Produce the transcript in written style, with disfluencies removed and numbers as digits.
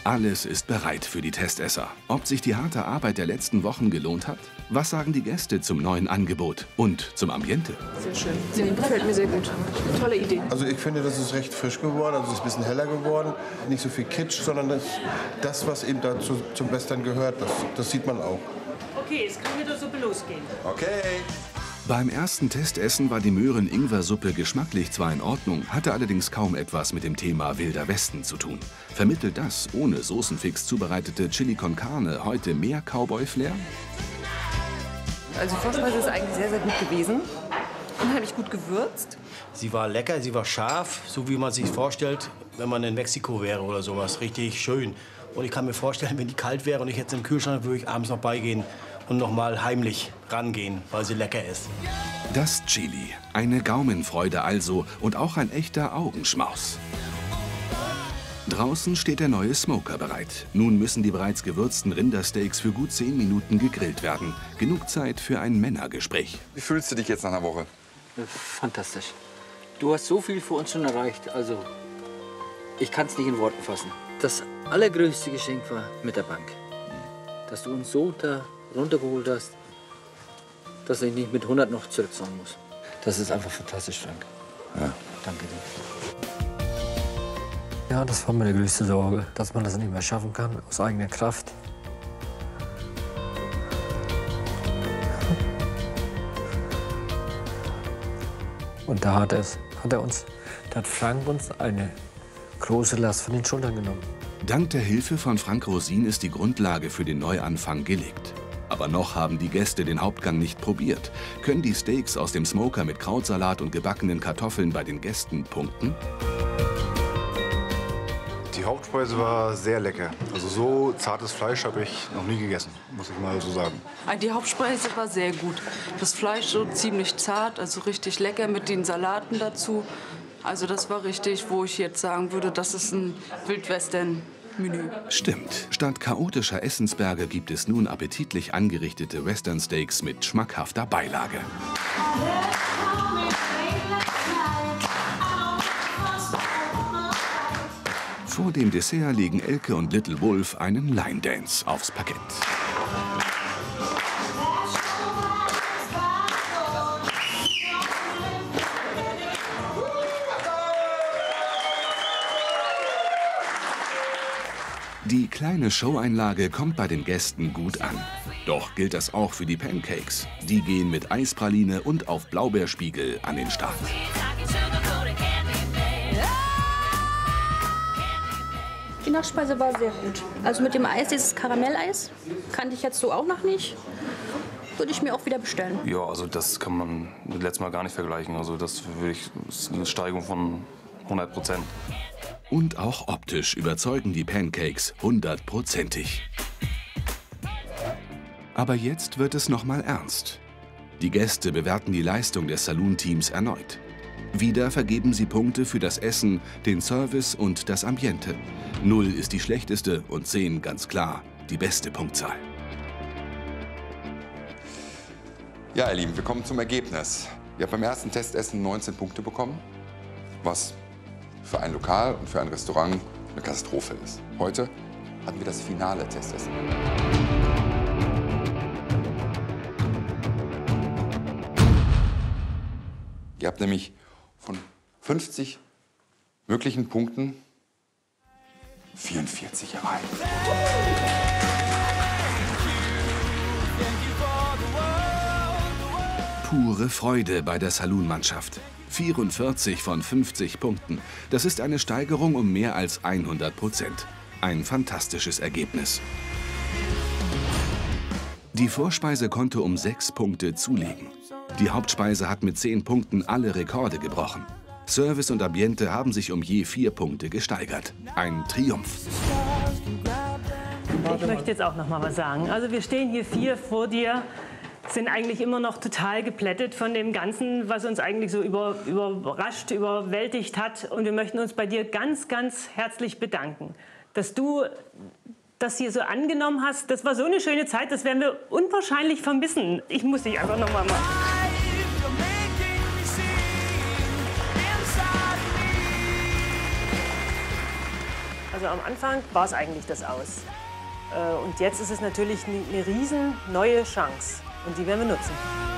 Alles ist bereit für die Testesser. Ob sich die harte Arbeit der letzten Wochen gelohnt hat? Was sagen die Gäste zum neuen Angebot und zum Ambiente? Sehr schön. Gefällt mir sehr gut. Tolle Idee. Also ich finde, das ist recht frisch geworden, also es ist ein bisschen heller geworden. Nicht so viel Kitsch, sondern das was eben dazu zum Western gehört, das sieht man auch. Okay, es kann wieder Suppe losgehen. Okay. Beim ersten Testessen war die Möhren-Ingwer-Suppe geschmacklich zwar in Ordnung, hatte allerdings kaum etwas mit dem Thema Wilder Westen zu tun. Vermittelt das ohne Soßenfix zubereitete Chili con Carne heute mehr Cowboy-Flair? Also die Vorspeise ist eigentlich sehr, sehr gut gewesen. Unheimlich gut gewürzt. Sie war lecker, sie war scharf, so wie man sich vorstellt, wenn man in Mexiko wäre oder sowas. Richtig schön. Und ich kann mir vorstellen, wenn die kalt wäre und ich jetzt im Kühlschrank, würde ich abends noch beigehen und noch mal heimlich rangehen, weil sie lecker ist. Das Chili, eine Gaumenfreude also und auch ein echter Augenschmaus. Draußen steht der neue Smoker bereit. Nun müssen die bereits gewürzten Rindersteaks für gut 10 Minuten gegrillt werden. Genug Zeit für ein Männergespräch. Wie fühlst du dich jetzt nach einer Woche? Fantastisch. Du hast so viel für uns schon erreicht, also ich kann es nicht in Worten fassen. Das allergrößte Geschenk war mit der Bank, dass du uns so da runtergeholt hast, dass ich nicht mit 100 noch zurückzahlen muss. Das ist einfach fantastisch, Frank. Ja. Danke dir. Ja, das war meine größte Sorge, dass man das nicht mehr schaffen kann, aus eigener Kraft. Und da hat Frank uns eine große Last von den Schultern genommen. Dank der Hilfe von Frank Rosin ist die Grundlage für den Neuanfang gelegt. Aber noch haben die Gäste den Hauptgang nicht probiert. Können die Steaks aus dem Smoker mit Krautsalat und gebackenen Kartoffeln bei den Gästen punkten? Die Hauptspeise war sehr lecker. Also so zartes Fleisch habe ich noch nie gegessen, muss ich mal so sagen. Die Hauptspeise war sehr gut. Das Fleisch so ziemlich zart, also richtig lecker mit den Salaten dazu. Also das war richtig, wo ich jetzt sagen würde, das ist ein Wildwestern-Menü. Stimmt. Statt chaotischer Essensberge gibt es nun appetitlich angerichtete Western-Steaks mit schmackhafter Beilage. Vor dem Dessert legen Elke und Little Wolf einen Line Dance aufs Parkett. Die kleine Showeinlage kommt bei den Gästen gut an. Doch gilt das auch für die Pancakes. Die gehen mit Eispraline und auf Blaubeerspiegel an den Start. Die Nachspeise war sehr gut. Also mit dem Eis, dieses Karamelleis, kannte ich jetzt so auch noch nicht. Würde ich mir auch wieder bestellen. Ja, also das kann man mit letztem Mal gar nicht vergleichen. Also das ist eine Steigerung von 100%. Und auch optisch überzeugen die Pancakes 100%ig. Aber jetzt wird es noch mal ernst. Die Gäste bewerten die Leistung des Saloon-Teams erneut. Wieder vergeben sie Punkte für das Essen, den Service und das Ambiente. 0 ist die schlechteste und 10 ganz klar die beste Punktzahl. Ja, ihr Lieben, wir kommen zum Ergebnis. Ihr habt beim ersten Testessen 19 Punkte bekommen, was für ein Lokal und für ein Restaurant eine Katastrophe ist. Heute hatten wir das finale Testessen. Ihr habt nämlich von 50 möglichen Punkten 44 erreicht. Pure Freude bei der Saloon-Mannschaft. 44 von 50 Punkten. Das ist eine Steigerung um mehr als 100%. Ein fantastisches Ergebnis. Die Vorspeise konnte um 6 Punkte zulegen. Die Hauptspeise hat mit 10 Punkten alle Rekorde gebrochen. Service und Ambiente haben sich um je 4 Punkte gesteigert. Ein Triumph. Ich möchte jetzt auch noch mal was sagen. Also wir stehen hier 4 vor dir, sind eigentlich immer noch total geplättet von dem Ganzen, was uns eigentlich so überrascht, überwältigt hat. Und wir möchten uns bei dir ganz, ganz herzlich bedanken, dass du das hier so angenommen hast. Das war so eine schöne Zeit, das werden wir unwahrscheinlich vermissen. Ich muss dich einfach noch mal machen. Also Also am Anfang war es eigentlich das Aus. Und jetzt ist es natürlich eine riesen neue Chance und die werden wir nutzen.